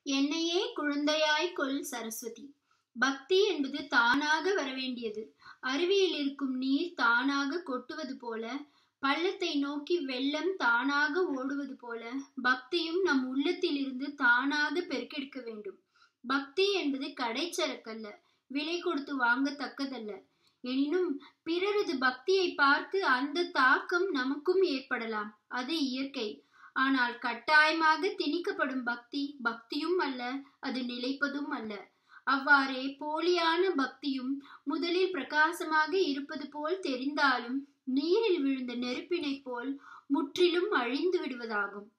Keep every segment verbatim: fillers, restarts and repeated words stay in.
என்னையே குழந்தையாய் கொள் சரஸ்வதி. பக்தி என்பது தானாக வரவேண்டியது. அருவியில் இருக்கும் நீர் தானாக கொட்டுவது போல, பள்ளத்தை நோக்கி வெள்ளம் தானாக ஓடுவது போல, பக்தியும் நம் உள்ளத்தில் இருந்து தானாக பெருக்கெடுக்க வேண்டும். பக்தி என்பது கடைச்சரக்கல்ல, விலை கொடுத்து வாங்கத்தக்கதல்ல. எனினும் பிறரது பக்தியை பார்த்து அந்த தாக்கம் நமக்கும் ஏற்படலாம். அது இயற்கை. ஆனால் கட்டாயமாக திணிக்கப்படும் பக்தி பக்தியும் அல்ல, அது நிலைப்பதும் அல்ல. அவ்வாறே போலியான பக்தியும் முதலில் பிரகாசமாக இருப்பது போல் தெரிந்தாலும் நீரில் விழுந்த நெருப்பினைப் போல் முற்றிலும் அழிந்து விடுவதாகும்.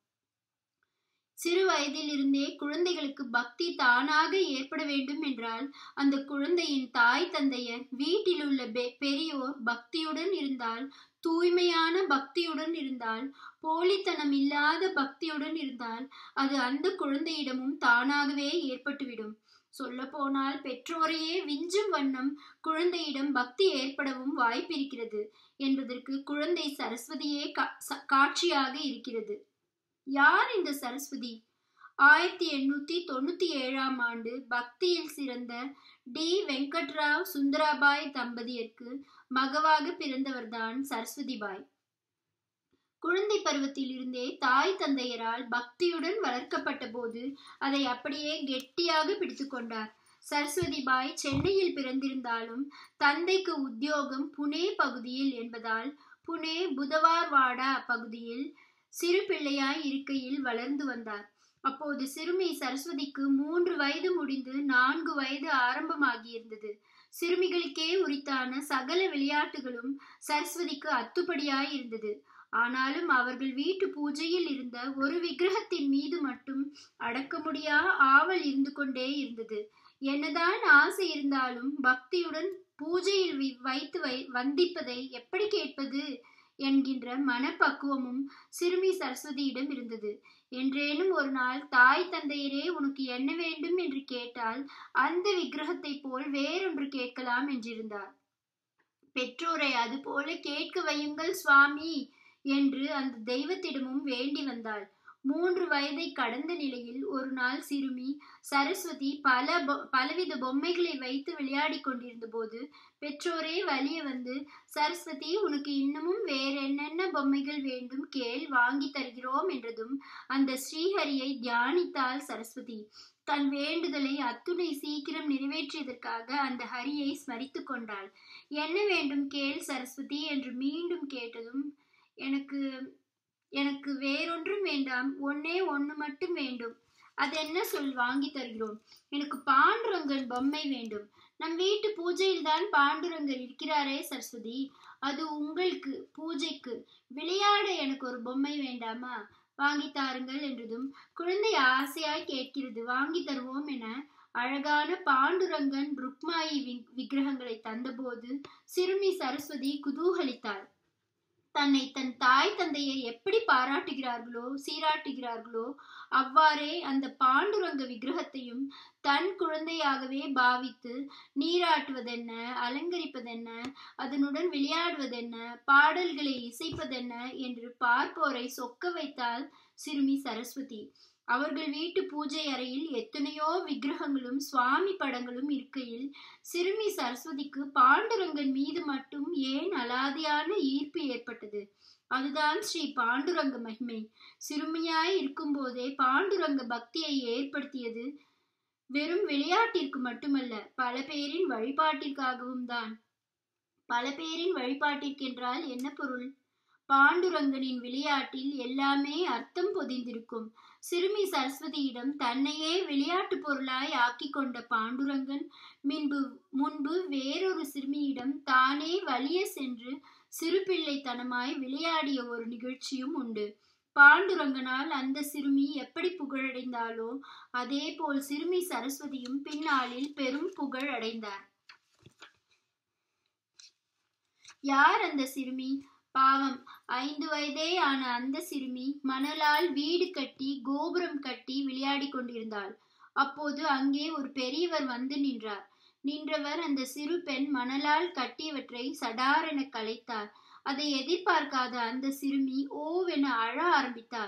சிறு வயதில் இருந்தே குழந்தைகளுக்கு பக்தி தானாக ஏற்பட வேண்டும் என்றால் அந்த குழந்தையின் தாய் தந்தையர், வீட்டில் உள்ள பெரியோர் பக்தியுடன் இருந்தால், தூய்மையான பக்தியுடன் இருந்தால், போலித்தனம் இல்லாத பக்தியுடன் இருந்தால் அது அந்த குழந்தையிடமும் தானாகவே ஏற்பட்டுவிடும். சொல்ல போனால் பெற்றோரையே விஞ்சும் வண்ணம் குழந்தையிடம் பக்தி ஏற்படவும் வாய்ப்பிருக்கிறது என்பதற்கு குழந்தை சரஸ்வதியே காட்சியாக இருக்கிறது. யார் இந்த சரஸ்வதி? ஆயிரத்தி எண்ணூத்தி தொண்ணூத்தி ஏழாம் ஆண்டு பக்தியில் சிறந்த டி வெங்கட்ராவ் சுந்தராபாய் தம்பதியருக்கு மகவாக பிறந்தவர்தான் சரஸ்வதி பாய். குழந்தை பருவத்தில் இருந்தே தாய் தந்தையரால் பக்தியுடன் வளர்க்கப்பட்ட போது அதை அப்படியே கெட்டியாக பிடித்து கொண்டார். சரஸ்வதி பாய் சென்னையில் பிறந்திருந்தாலும் தந்தைக்கு உத்தியோகம் புனே பகுதியில் என்பதால் புனே புதவார்வாடா பகுதியில் சிறு பிள்ளையாய் இருக்கையில் வளர்ந்து வந்தார். அப்போது சிறுமி சரஸ்வதிக்கு மூன்று வயது முடிந்து நான்கு வயது ஆரம்பமாகியிருந்தது. சிறுமிகளுக்கே உரித்தான சகல விளையாட்டுகளும் சரஸ்வதிக்கு அத்துப்படியாய் இருந்தது. ஆனாலும் அவர்கள் வீட்டு பூஜையில் இருந்த ஒரு விக்கிரகத்தின் மீது மட்டும் அடக்க முடியா ஆவல் இருந்து கொண்டே இருந்தது. என்னதான் ஆசை இருந்தாலும் பக்தியுடன் பூஜையில் வைத்து வை வந்திப்பதை எப்படி கேட்பது என்கின்ற மனப்பக்குவமும் சிறுமி சரஸ்வதியிடம் இருந்தது. என்றேனும் ஒரு நாள் தாய் தந்தையரே உனக்கு என்ன வேண்டும் என்று கேட்டால் அந்த விக்கிரகத்தை போல் வேறொன்று கேட்கலாம் என்றிருந்தார். பெற்றோரை அது போல கேட்க வையுங்கள் சுவாமி என்று அந்த தெய்வத்திடமும் வேண்டி வந்தாள். மூன்று வயதை கடந்த நிலையில் ஒரு நாள் சிறுமி சரஸ்வதி பல பலவித பொம்மைகளை வைத்து விளையாடி கொண்டிருந்த போது பெற்றோரே வலிய வந்து, சரஸ்வதி உனக்கு இன்னமும் வேற என்னென்ன பொம்மைகள் வேண்டும் கேள், வாங்கி தருகிறோம் என்றதும் அந்த ஸ்ரீஹரியை தியானித்தாள் சரஸ்வதி. தன் வேண்டுதலை அத்துணை சீக்கிரம் நிறைவேற்றியதற்காக அந்த ஹரியை ஸ்மரித்து கொண்டாள். என்ன வேண்டும் கேள் சரஸ்வதி என்று மீண்டும் கேட்டதும், எனக்கு எனக்கு வேறொன்றும் வேண்டாம், ஒன்னே ஒண்ணு மட்டும் வேண்டும். அது என்ன சொல், வாங்கி தருகிறோம். எனக்கு பாண்டுரங்கன் பொம்மை வேண்டும். நம் வீட்டு பூஜையில் தான் பாண்டுரங்கர் இருக்கிறாரே சரஸ்வதி, அது உங்களுக்கு பூஜைக்கு, விளையாட எனக்கு ஒரு பொம்மை வேண்டாமா, வாங்கி தாருங்கள் என்றதும் குழந்தை ஆசையாய் கேட்கிறது. வாங்கி தருவோம் என அழகான பாண்டுரங்கன் ருக்மாயி விக்கிரகங்களை தந்தபோது சிறுமி சரஸ்வதி குதூகலித்தாள். தன்னை தன் தாய் தந்தையை எப்படி பாராட்டுகிறார்களோ சீராட்டுகிறார்களோ அவ்வாறே அந்த பாண்டுரங்க விக்கிரகத்தையும் தன் குழந்தையாகவே பாவித்து நீராட்டுவதென்ன, அலங்கரிப்பதென்ன, அதனுடன் விளையாடுவதென்ன, பாடல்களை இசைப்பதென்ன என்று பார்ப்போரை சொக்க வைத்தாள் சிறுமி சரஸ்வதி. அவர்கள் வீட்டு பூஜை அறையில் எத்தனையோ விக்கிரகங்களும் சுவாமி படங்களும் இருக்கையில் சிறுமி சரஸ்வதிக்கு பாண்டுரங்கன் மீது மட்டும் ஏன் அலாதியான ஈர்ப்பு ஏற்பட்டது? அதுதான் ஸ்ரீ பாண்டுரங்க மகிமை. சிறுமியாய் இருக்கும் போதே பாண்டுரங்க பக்தியை ஏற்படுத்தியது வெறும் விளையாட்டிற்கு மட்டுமல்ல, பல பேரின் வழிபாட்டிற்காகவும் தான். பல பேரின் வழிபாட்டிற்கென்றால் என்ன பொருள்? பாண்டுரங்கனின் விளையாட்டில் எல்லாமே அர்த்தம் பொதிந்திருக்கும். சிறுமி சரஸ்வதியிடம் தன்னையே விளையாட்டு பொருளாய் ஆக்கி கொண்ட பாண்டுரங்கன் முன்பு முன்பு வேறொரு சிறுமியிடம் தானே வலிய சென்று சிறு பிள்ளைத்தனமாய் விளையாடிய ஒரு நிகழ்ச்சியும் உண்டு. பாண்டுரங்கனால் அந்த சிறுமி எப்படி புகழடைந்தாலோ அதே போல் சிறுமி சரஸ்வதியும் பின்னாளில் பெரும் புகழ் அடைந்தார். யார் அந்த சிறுமி? பாவம், ஐந்து வயதே ஆன அந்த சிறுமி மணலால் வீடு கட்டி கோபுரம் கட்டி விளையாடி கொண்டிருந்தாள். அப்போது அங்கே ஒரு பெரியவர் வந்து நின்றார். நின்றவர் அந்த சிறு பெண் மணலால் கட்டியவற்றை சடாரென கலைத்தார். அதை எதிர்பார்க்காத அந்த சிறுமி ஓவென அழ ஆரம்பித்தாள்.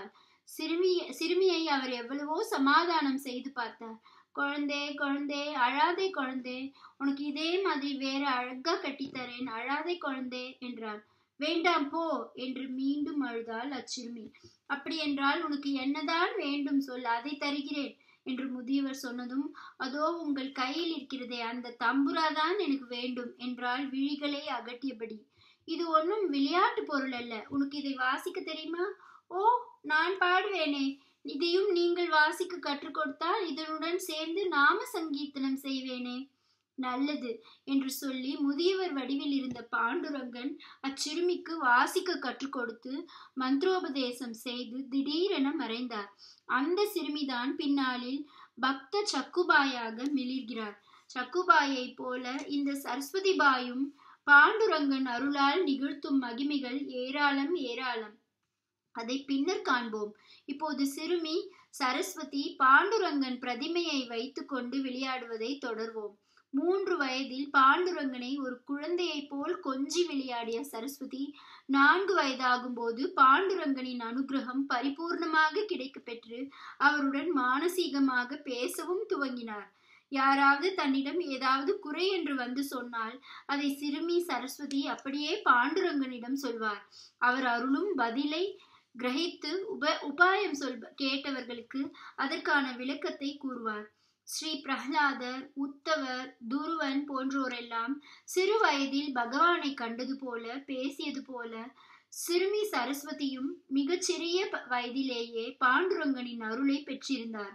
சிறுமி சிறுமியை அவர் எவ்வளவோ சமாதானம் செய்து பார்த்தார். குழந்தே குழந்தே அழாதே குழந்தே, உனக்கு இதே மாதிரி வேற அழகா கட்டித்தரேன், அழாதே குழந்தே என்றார். வேண்டாம் போ என்று மீண்டும் அழுதாள் அச்சிறுமி. அப்படி என்றால் உனக்கு என்னதான் வேண்டும் சொல், அதை தருகிறேன் என்று முதியவர் சொன்னதும், அதோ உங்கள் கையில் இருக்கிறதே அந்த தம்புராதான் எனக்கு வேண்டும் என்றால் விழிகளை அகட்டியபடி. இது ஒன்றும் விளையாட்டு பொருள் அல்ல, உனக்கு இதை வாசிக்க தெரியுமா? ஓ, நான் பாடுவேனே, இதையும் நீங்கள் வாசிக்க கற்றுக் கொடுத்தால் இதனுடன் சேர்ந்து நாம சங்கீர்த்தனம் செய்வேனே. நல்லது என்று சொல்லி முதியவர் வடிவில் இருந்த பாண்டுரங்கன் அச்சிறுமிக்கு வாசிக்க கற்றுக் கொடுத்து மந்திரோபதேசம் செய்து திடீரென மறைந்தார். அந்த சிறுமிதான் பின்னாளில் பக்த சக்குபாயாக மிளிர்கிறார். சக்குபாயை போல இந்த சரஸ்வதி பாயும் பாண்டுரங்கன் அருளால் நிகழ்த்தும் மகிமைகள் ஏராளம் ஏராளம். அதை பின்னர் காண்போம். இப்போது சிறுமி சரஸ்வதி பாண்டுரங்கன் பிரதிமையை வைத்து கொண்டு விளையாடுவதை தொடர்வோம். மூன்று வயதில் பாண்டுரங்கனை ஒரு குழந்தையை போல் கொஞ்சி விளையாடிய சரஸ்வதி நான்கு வயதாகும் போது பாண்டுரங்கனின் அனுகிரகம் பரிபூர்ணமாக கிடைக்க பெற்று அவருடன் மானசீகமாக பேசவும் துவங்கினார். யாராவது தன்னிடம் ஏதாவது குறை என்று வந்து சொன்னால் அதை சிறுமி சரஸ்வதி அப்படியே பாண்டுரங்கனிடம் சொல்வார். அவர் அருளும் பதிலை கிரகித்து உப உபாயம் சொல் கேட்டவர்களுக்கு அதற்கான விளக்கத்தை கூறுவார். ஸ்ரீ பிரஹ்லாதர், உத்தவர், துருவன் போன்றோரெல்லாம் சிறு வயதில் பகவானை கண்டது போல பேசியது போல சிறுமி சரஸ்வதியும் மிகச்சிறிய வயதிலேயே பாண்டுரங்கனின் அருளை பெற்றிருந்தார்.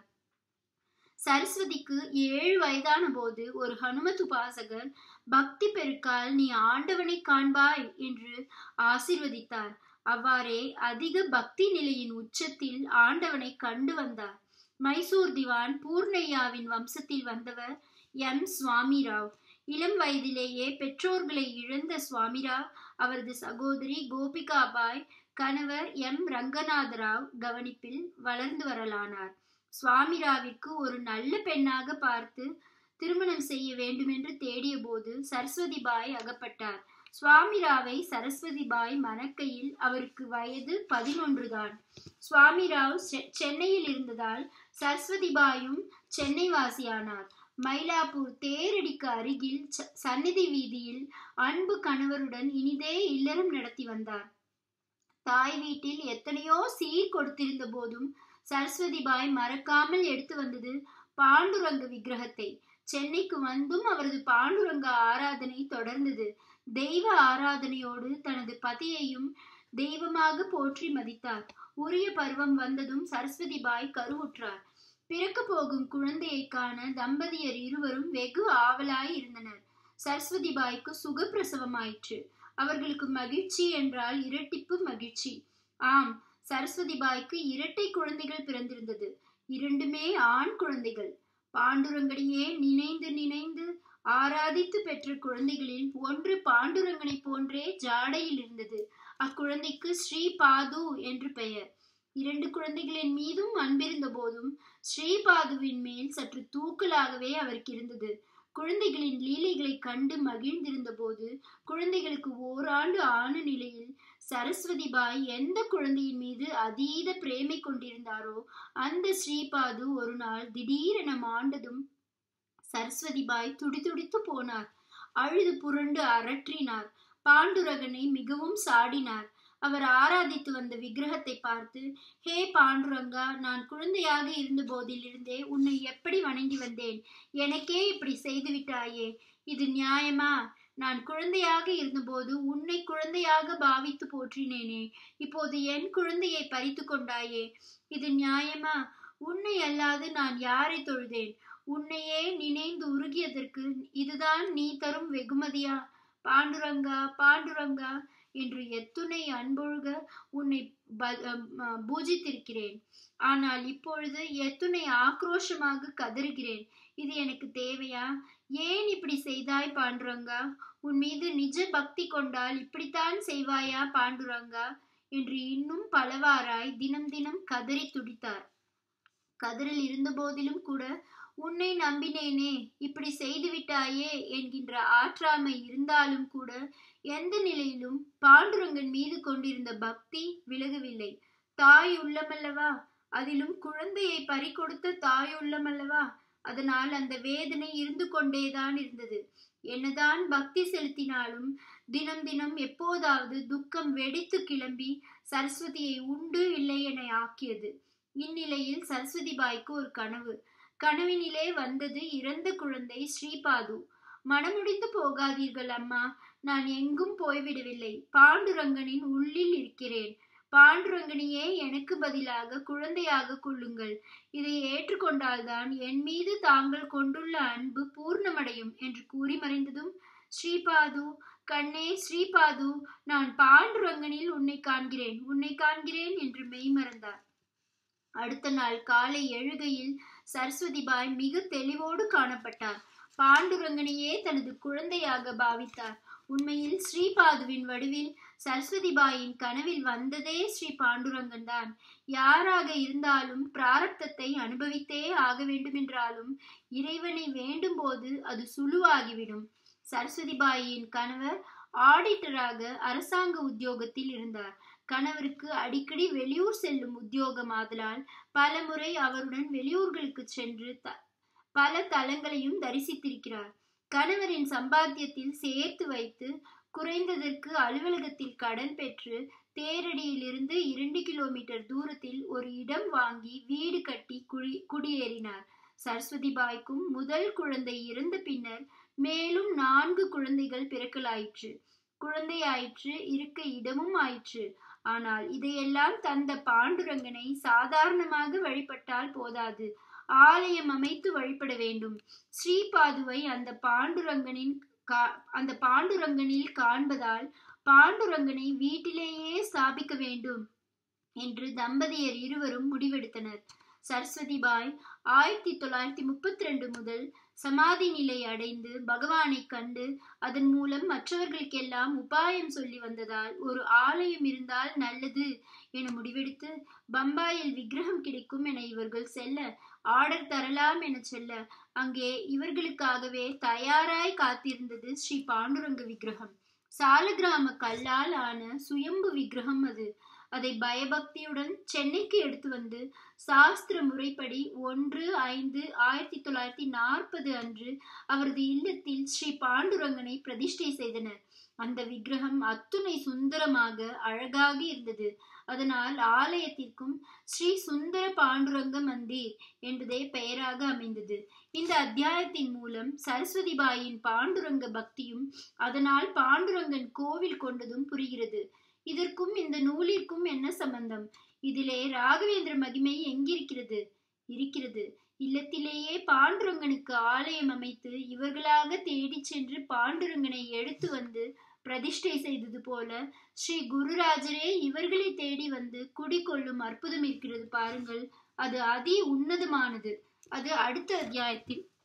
சரஸ்வதிக்கு ஏழு வயதான போது ஒரு ஹனுமத் உபாசகர் பக்தி பெருக்கால் நீ ஆண்டவனை காண்பாய் என்று ஆசிர்வதித்தார். அவ்வாறே அதிக பக்தி நிலையின் உச்சத்தில் ஆண்டவனை கண்டு வந்தார். மைசூர் திவான் பூர்ணையாவின் வம்சத்தில் வந்தவர் எம் சுவாமிராவ். இளம் வயதிலேயே பெற்றோர்களை இழந்த சுவாமிராவ் அவரது சகோதரி கோபிகாபாய் கணவர் எம் ரங்கநாதராவ் கவனிப்பில் வளர்ந்து வரலானார். சுவாமிராவிற்கு ஒரு நல்ல பெண்ணாக பார்த்து திருமணம் செய்ய வேண்டுமென்று தேடிய போது சரஸ்வதி பாய் அகப்பட்டார். சுவாமிராவை சரஸ்வதி பாய் மணக்கையில் அவருக்கு வயது பதினொன்று தான். சுவாமிராவ் சென்னையில் இருந்ததால் சரஸ்வதி பாயும் சென்னை வாசியானார். மயிலாப்பூர் தேரடிக்கு அருகில் சந்நிதி வீதியில் அன்பு கணவருடன் இனிதே இல்லறம் நடத்தி வந்தார். தாய் வீட்டில் எத்தனையோ சீர் கொடுத்திருந்த போதும் சரஸ்வதி பாய் மறக்காமல் எடுத்து வந்தது பாண்டுரங்க விக்கிரகத்தை. சென்னைக்கு வந்தும் அவரது பாண்டுரங்க ஆராதனை தொடர்ந்தது. தெய்வ ஆராதனையோடு தனது பதியையும் தெய்வமாக போற்றி மதித்தார். உரிய பருவம் வந்ததும் சரஸ்வதி பாய் கருவுற்றார். பிறக்க போகும் குழந்தையை காண தம்பதியர் இருவரும் வெகு ஆவலாய் இருந்தனர். சரஸ்வதி பாய்க்கு சுகப்பிரசவமாயிற்று. அவர்களுக்கு மகிழ்ச்சி என்றால் இரட்டிப்பு மகிழ்ச்சி. ஆம், சரஸ்வதி பாய்க்கு இரட்டை குழந்தைகள் பிறந்திருந்தது. இரண்டுமே ஆண் குழந்தைகள். பாண்டுரங்கனையே நினைந்து நினைந்து ஆராதித்து பெற்ற குழந்தைகளில் ஒன்று பாண்டுரங்கனை போன்றே ஜாடையில் இருந்தது. அக்குழந்தைக்கு ஸ்ரீபாது என்று பெயர். இரண்டு குழந்தைகளின் மீதும் அன்பிருந்த போதும் ஸ்ரீபாதுவின் மேல் சற்று தூக்கலாகவே அவருக்கு இருந்தது. குழந்தைகளின் லீலைகளை கண்டு மகிழ்ந்திருந்த போது குழந்தைகளுக்கு ஓராண்டு ஆன நிலையில் சரஸ்வதி பாய் எந்த குழந்தையின் மீது அதீத பிரேமை கொண்டிருந்தாரோ அந்த ஸ்ரீபாது ஒரு நாள் திடீரென மாண்டதும் சரஸ்வதி பாய் துடிதுடித்து போனார். அழுது புரண்டு அரற்றினார். பாண்டுரங்கனை மிகவும் சாடினார். அவர் ஆராதித்து வந்த விக்கிரகத்தை பார்த்து, ஹே பாண்டுரங்கா, நான் குழந்தையாக இருந்த போதிலிருந்தே உன்னை எப்படி வணங்கி வந்தேன். எனக்கே இப்படி செய்து விட்டாயே, இது நியாயமா? நான் குழந்தையாக இருந்தபோது உன்னை குழந்தையாக பாவித்து போற்றினேனே, இப்போது என் குழந்தையை பறித்து கொண்டாயே, இது நியாயமா? உன்னை அல்லாது நான் யாரை தொழுதேன்? உன்னையே நினைந்து உருகியதற்கு இதுதான் நீ தரும் வெகுமதியா? பாண்டுரங்கா, பாண்டுரங்கா என்று எத்துணை அன்பொழுக உன்னை பூஜித்திருக்கிறேன். ஆனால் இப்பொழுது எத்துணை ஆக்ரோஷமாக கதறுகிறேன். இது எனக்கு தேவையா? ஏன் இப்படி செய்தாய் பாண்டுரங்கா? உன் மீது நிஜ பக்தி கொண்டால் இப்படித்தான் செய்வாயா பாண்டுரங்கா என்று இன்னும் பலவாறாய் தினம் தினம் கதறி துடித்தார். கதறில் இருந்த போதிலும் கூட உன்னை நம்பினேனே, இப்படி செய்து விட்டாயே என்கின்ற ஆற்றாமை இருந்தாலும் கூட எந்த நிலையிலும் பாண்டுரங்கன் மீது கொண்டிருந்த பக்தி விலகவில்லை. தாய் உள்ளமல்லவா, அதிலும் குழந்தையை பறிகொடுத்த தாயுள்ளம் அல்லவா? அதனால் அந்த வேதனை இருந்து கொண்டேதான் இருந்தது. என்னதான் பக்தி செலுத்தினாலும் தினம் தினம் எப்போதாவது துக்கம் வெடித்து கிளம்பி சரஸ்வதியை உண்டு இல்லை என ஆக்கியது. இந்நிலையில் சரஸ்வதி பாய்க்கு ஒரு கனவு. கனவினிலே வந்தது இறந்த குழந்தை ஸ்ரீபாது. மனமுடிந்து போகாதீர்கள் அம்மா, நான் எங்கும் போய்விடவில்லை. பாண்டுரங்கனின் உள்ளில் இருக்கிறேன். பாண்டுரங்கனையே எனக்கு பதிலாக குழந்தையாக கொள்ளுங்கள். இதை ஏற்றுக்கொண்டால்தான் என் மீது தாங்கள் கொண்டுள்ள அன்பு பூர்ணமடையும் என்று கூறி மறைந்ததும், ஸ்ரீபாது, கண்ணே ஸ்ரீபாது, நான் பாண்டுரங்கனில் உன்னை காண்கிறேன், உன்னை காண்கிறேன் என்று மெய்மறந்தார். அடுத்த நாள் காலை எழுகையில் சரஸ்வதி பாய் மிக தெளிவோடு காணப்பட்டார். பாண்டுரங்கனையே தனது குழந்தையாக பாவித்தார். உண்மையில் ஸ்ரீபாதுவின் வடிவில் சரஸ்வதி பாயின் கனவில் வந்ததே ஸ்ரீ பாண்டுரங்கன் தான். யாராக இருந்தாலும் பிராரப்தத்தை அனுபவித்தே ஆக வேண்டுமென்றாலும் இறைவனை வேண்டும் போது அது சுலுவாகிவிடும். சரஸ்வதி பாயின் கணவர் ஆடிட்டராக அரசாங்க உத்தியோகத்தில் இருந்தார். கணவருக்கு அடிக்கடி வெளியூர் செல்லும் உத்தியோகம் ஆதலால் பல முறை அவருடன் வெளியூர்களுக்கு சென்று பல தலங்களையும் தரிசித்திருக்கிறார். கணவரின் சம்பாத்தியத்தில் சேர்த்து வைத்து குறைந்ததற்கு அலுவலகத்தில் கடன் பெற்று தேரடியிலிருந்து இரண்டு கிலோமீட்டர் தூரத்தில் ஒரு இடம் வாங்கி வீடு கட்டி குடி குடியேறினார். சரஸ்வதி பாய்க்கும் முதல் குழந்தை இறந்த பின்னர் மேலும் நான்கு குழந்தைகள் பிறக்கலாயிற்று. குழந்தையாயிற்று, இருக்க இடமும் ஆயிற்று. ஆனால் இதையெல்லாம் தந்த பாண்டுரங்கனை சாதாரணமாக வழிபட்டால் போதாது, ஆலயம் அமைத்து வழிபட வேண்டும். ஸ்ரீபாதுவை அந்த பாண்டுரங்கனின் அந்த பாண்டுரங்கனில் காண்பதால் பாண்டுரங்கனை வீட்டிலேயே ஸ்தாபிக்க வேண்டும் என்று தம்பதியர் இருவரும் முடிவெடுத்தனர். சரஸ்வதி பாய் ஆயிரத்தி தொள்ளாயிரத்தி முப்பத்தி ரெண்டு முதல் சமாதி நிலை அடைந்து பகவானை கண்டு அதன் மூலம் மற்றவர்களுக்கெல்லாம் உபாயம் சொல்லி வந்ததால் ஒரு ஆலயம் இருந்தால் நல்லது என முடிவெடுத்து பம்பாயில் விக்கிரகம் கிடைக்கும் என இவர்கள் செல்ல, ஆர்டர் தரலாம் என சொல்ல, அங்கே இவர்களுக்காகவே தயாராய் காத்திருந்தது ஸ்ரீ பாண்டுரங்க விக்கிரகம். சாலகிராம கல்லால் ஆன சுயம்பு விக்கிரகம் அது. அதை பயபக்தியுடன் சென்னைக்கு எடுத்து வந்து சாஸ்திர முறைப்படி ஒன்று ஐந்து ஆயிரத்தி தொள்ளாயிரத்தி நாற்பது அன்று அவரது இல்லத்தில் ஸ்ரீ பாண்டுரங்கனை பிரதிஷ்டை செய்தனர். அந்த விக்கிரகம் அத்துணை சுந்தரமாக அழகாக இருந்தது. அதனால் ஆலயத்திற்கும் ஸ்ரீ சுந்தர பாண்டுரங்க மந்திர் என்பதே பெயராக அமைந்தது. இந்த அத்தியாயத்தின் மூலம் சரஸ்வதி பாயின் பாண்டுரங்க பக்தியும் அதனால் பாண்டுரங்கன் கோவில் கொண்டதும் புரிகிறது. இதற்கும் இந்த நூலிற்கும் என்ன சம்பந்தம்? இதிலே ராகவேந்திர மகிமை எங்கிருக்கிறது? இருக்கிறது. இல்லத்திலேயே பாண்டுரங்கனுக்கு ஆலயம் அமைத்து இவர்களாக தேடி சென்று பாண்டுரங்கனை எடுத்து வந்து பிரதிஷ்டை செய்தது போல ஸ்ரீ குருராஜரே இவர்களை தேடி வந்து குடிகொள்ளும் அற்புதம் இருக்கிறது பாருங்கள். அது அதி உன்னதமானது. அது அடுத்த அத்தியாயத்தில்.